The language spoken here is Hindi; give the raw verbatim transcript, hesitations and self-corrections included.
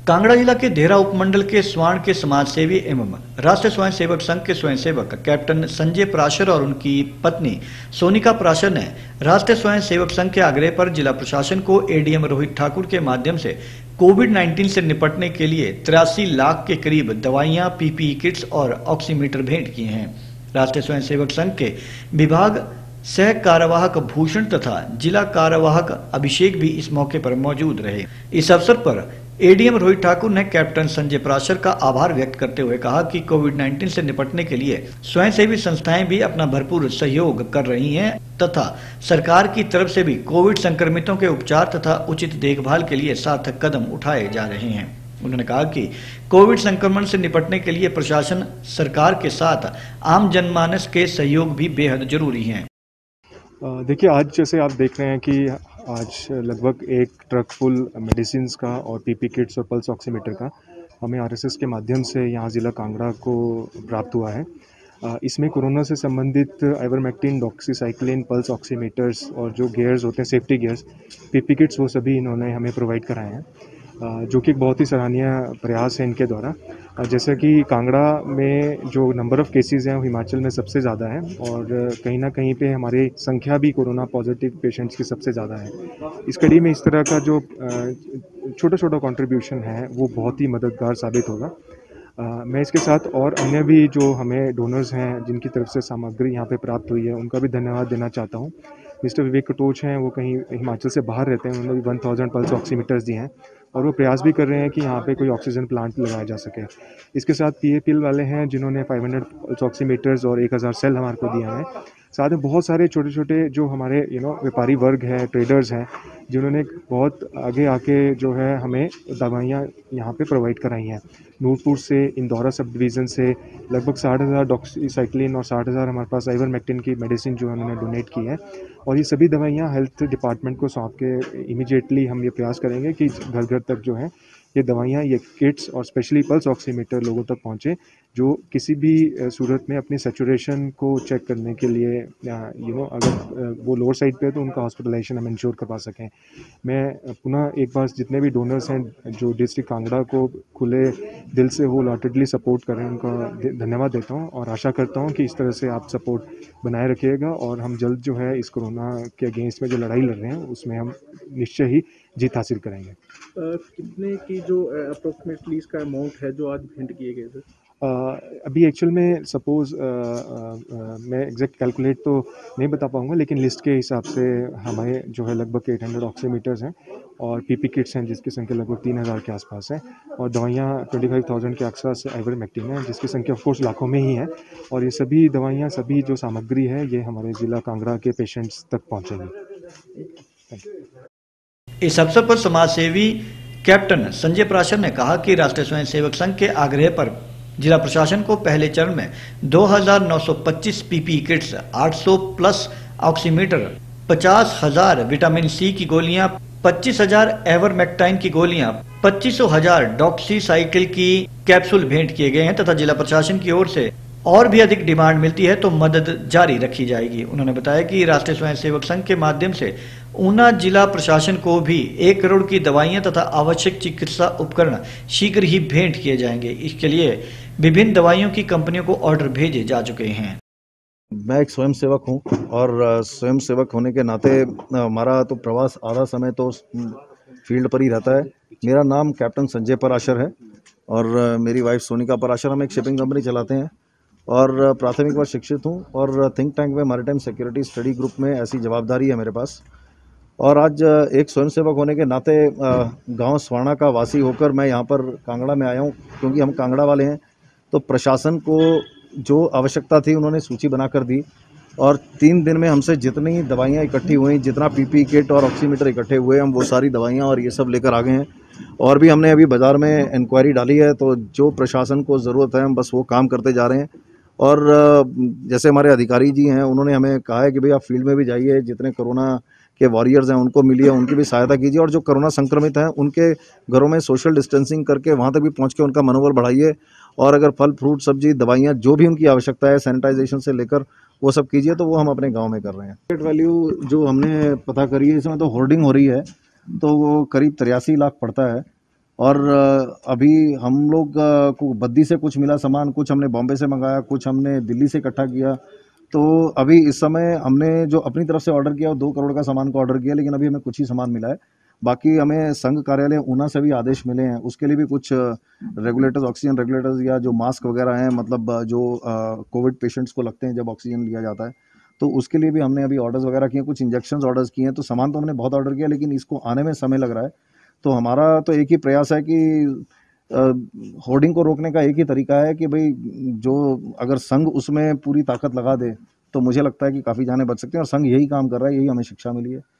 कांगड़ा जिला के देहरा उपमंडल के स्वान के समाज सेवी एवं राष्ट्रीय स्वयं सेवक संघ के स्वयंसेवक कैप्टन संजय पराशर और उनकी पत्नी सोनिका पराशर ने राष्ट्रीय स्वयं सेवक संघ के आग्रह पर जिला प्रशासन को एडीएम रोहित ठाकुर के माध्यम से कोविड उन्नीस से निपटने के लिए तिरासी लाख के करीब दवाइयां, पीपीई किट्स और ऑक्सीमीटर भेंट किए हैं। राष्ट्रीय स्वयं सेवक संघ के विभाग सह कार्यवाहक भूषण तथा जिला कार्यवाहक अभिषेक भी इस मौके पर मौजूद रहे। इस अवसर पर एडीएम रोहित ठाकुर ने कैप्टन संजय पराशर का आभार व्यक्त करते हुए कहा कि कोविड उन्नीस से निपटने के लिए स्वयंसेवी संस्थाएं भी अपना भरपूर सहयोग कर रही हैं तथा सरकार की तरफ से भी कोविड संक्रमितों के उपचार तथा उचित देखभाल के लिए सार्थक कदम उठाए जा रहे हैं। उन्होंने कहा कि कोविड संक्रमण से निपटने के लिए प्रशासन, सरकार के साथ आम जनमानस के सहयोग भी बेहद जरूरी है। देखिए, आज जैसे आप देख रहे हैं कि आज लगभग एक ट्रक फुल मेडिसिन का और पीपी किट्स और पल्स ऑक्सीमीटर का हमें आरएसएस के माध्यम से यहाँ ज़िला कांगड़ा को प्राप्त हुआ है। इसमें कोरोना से संबंधित आइवरमेक्टिन, डॉक्सीसाइक्लिन, पल्स ऑक्सीमीटर्स और जो गियर्स होते हैं, सेफ्टी गियर्स, पीपी किट्स, वो सभी इन्होंने हमें प्रोवाइड कराए हैं, जो कि एक बहुत ही सराहनीय प्रयास है इनके द्वारा। जैसे कि कांगड़ा में जो नंबर ऑफ़ केसेस हैं वो हिमाचल में सबसे ज़्यादा है और कहीं ना कहीं पे हमारी संख्या भी कोरोना पॉजिटिव पेशेंट्स की सबसे ज़्यादा है। इस कड़ी में इस तरह का जो छोटा छोटा कंट्रीब्यूशन है वो बहुत ही मददगार साबित होगा। Uh, मैं इसके साथ और अन्य भी जो हमें डोनर्स हैं जिनकी तरफ से सामग्री यहाँ पे प्राप्त हुई है उनका भी धन्यवाद देना चाहता हूँ। मिस्टर विवेक कटोच हैं, वो कहीं हिमाचल से बाहर रहते हैं, उन्होंने भी वन थाउजेंड पल्स ऑक्सीमीटर्स दिए हैं और वो प्रयास भी कर रहे हैं कि यहाँ पे कोई ऑक्सीजन प्लांट लगाया जा सके। इसके साथ पीएपीएल वाले हैं जिन्होंने फाइव हंड्रेड पल्स ऑक्सीमीटर्स और एक हज़ार सेल हमारे को दिया है। साथ में बहुत सारे छोटे छोटे जो हमारे यू नो व्यापारी वर्ग है, ट्रेडर्स हैं, जिन्होंने बहुत आगे आके जो है हमें दवाइयाँ यहाँ पे प्रोवाइड कराई हैं। नूरपुर से, इंदौरा सब डिवीज़न से लगभग साठ हज़ार डॉक्सीसाइक्लिन और साठ हज़ार हमारे पास आइवरमेक्टिन की मेडिसिन जो उन्होंने डोनेट की है और ये सभी दवाइयाँ हेल्थ डिपार्टमेंट को सौंप के इमीडिएटली हम ये प्रयास करेंगे कि घर घर तक जो है ये दवाइयाँ, ये किट्स और स्पेशली पल्स ऑक्सीमीटर लोगों तक पहुँचे, जो किसी भी सूरत में अपनी सैचुरेशन को चेक करने के लिए यू नो अगर वो लोअर साइड पे है तो उनका हॉस्पिटलाइजेशन हम इंश्योर करवा सकें। मैं पुनः एक बार जितने भी डोनर्स हैं जो डिस्ट्रिक्ट कांगड़ा को खुले दिल से होल हार्टेडली सपोर्ट कर रहे हैं, उनका धन्यवाद देता हूं और आशा करता हूं कि इस तरह से आप सपोर्ट बनाए रखिएगा और हम जल्द जो है इस कोरोना के अगेंस्ट में जो लड़ाई लड़ रहे हैं उसमें हम निश्चय ही जीत हासिल करेंगे। Uh, कितने की जो अप्रोक्सीमेटली uh, इसका अमाउंट है जो आज भेंट किए गए थे? Uh, अभी एक्चुअल में सपोज़ uh, uh, uh, मैं एग्जैक्ट कैलकुलेट तो नहीं बता पाऊँगा, लेकिन लिस्ट के हिसाब से हमारे जो है लगभग आठ सौ ऑक्सीमीटर्स हैं और पीपी किट्स हैं जिसकी संख्या लगभग तीन हज़ार के आसपास है और दवाइयाँ पच्चीस हज़ार के आसपास आइवरमेक्टिन है जिसकी संख्या ऑफ कोर्स लाखों में ही है और ये सभी दवाइयाँ, सभी जो सामग्री है ये हमारे ज़िला कांगड़ा के पेशेंट्स तक पहुँचेंगी। इस अवसर पर समाज सेवी कैप्टन संजय पराशर ने कहा कि राष्ट्रीय स्वयं सेवक संघ के आग्रह पर जिला प्रशासन को पहले चरण में दो हज़ार नौ सौ पच्चीस पीपीई किट्स, आठ सौ प्लस ऑक्सीमीटर, पचास हज़ार विटामिन सी की गोलियां, पच्चीस हज़ार एवरमेक्टाइन की गोलियां, पच्चीस हज़ार डॉक्सीसाइकिल की कैप्सूल भेंट किए गए हैं तथा जिला प्रशासन की ओर से और भी अधिक डिमांड मिलती है तो मदद जारी रखी जाएगी। उन्होंने बताया कि राष्ट्रीय स्वयं सेवक संघ के माध्यम से ऊना जिला प्रशासन को भी एक करोड़ की दवाइयां तथा आवश्यक चिकित्सा उपकरण शीघ्र ही भेंट किए जाएंगे। इसके लिए विभिन्न दवाइयों की कंपनियों को ऑर्डर भेजे जा चुके हैं। मैं एक स्वयं सेवक हूं और स्वयं सेवक होने के नाते हमारा तो प्रवास आधा समय तो फील्ड पर ही रहता है। मेरा नाम कैप्टन संजय पराशर है और मेरी वाइफ सोनिका पराशर। हम एक शिपिंग कंपनी चलाते हैं और प्राथमिक वर्ष शिक्षित हूं और थिंक टैंक में मैरीटाइम सिक्योरिटी स्टडी ग्रुप में ऐसी जवाबदारी है मेरे पास। और आज एक स्वयंसेवक होने के नाते गांव स्वाना का वासी होकर मैं यहां पर कांगड़ा में आया हूं, क्योंकि हम कांगड़ा वाले हैं। तो प्रशासन को जो आवश्यकता थी उन्होंने सूची बनाकर दी और तीन दिन में हमसे जितनी दवाइयाँ इकट्ठी हुई, जितना पीपी किट और ऑक्सीमीटर इकट्ठे हुए, हम वो सारी दवाइयाँ और ये सब लेकर आ गए हैं। और भी हमने अभी बाज़ार में इंक्वायरी डाली है, तो जो प्रशासन को ज़रूरत है हम बस वो काम करते जा रहे हैं। और जैसे हमारे अधिकारी जी हैं उन्होंने हमें कहा है कि भाई आप फील्ड में भी जाइए, जितने कोरोना के वॉरियर्स हैं उनको मिलिए, उनकी भी सहायता कीजिए और जो कोरोना संक्रमित हैं उनके घरों में सोशल डिस्टेंसिंग करके वहाँ तक भी पहुँच के उनका मनोबल बढ़ाइए। और अगर फल फ्रूट सब्जी दवाइयाँ जो भी उनकी आवश्यकता है, सैनिटाइजेशन से लेकर वो सब कीजिए, तो वो हम अपने गाँव में कर रहे हैं। मार्केट वैल्यू जो हमने पता करी है, इसमें तो होर्डिंग हो रही है तो वो करीब तिरासी लाख पड़ता है और अ, अभी हम लोग अ, को बद्दी से कुछ मिला सामान, कुछ हमने बॉम्बे से मंगाया, कुछ हमने दिल्ली से इकट्ठा किया। तो अभी इस समय हमने जो अपनी तरफ से ऑर्डर किया वो दो करोड़ का सामान को ऑर्डर किया, लेकिन अभी हमें कुछ ही सामान मिला है। बाकी हमें संघ कार्यालय ऊना से भी आदेश मिले हैं, उसके लिए भी कुछ रेगुलेटर्स, ऑक्सीजन रेगुलेटर्स या जो मास्क वगैरह हैं, मतलब अ, जो कोविड पेशेंट्स को लगते हैं जब ऑक्सीजन लिया जाता है, तो उसके लिए भी हमने अभी ऑर्डर्स वगैरह किए, कुछ इंजेक्शंस ऑर्डर्स किए हैं। तो सामान तो हमने बहुत ऑर्डर किया, लेकिन इसको आने में समय लग रहा है। तो हमारा तो एक ही प्रयास है कि होर्डिंग को रोकने का एक ही तरीका है कि भाई जो अगर संघ उसमें पूरी ताकत लगा दे तो मुझे लगता है कि काफ़ी जानें बच सकती हैं, और संघ यही काम कर रहा है, यही हमें शिक्षा मिली है।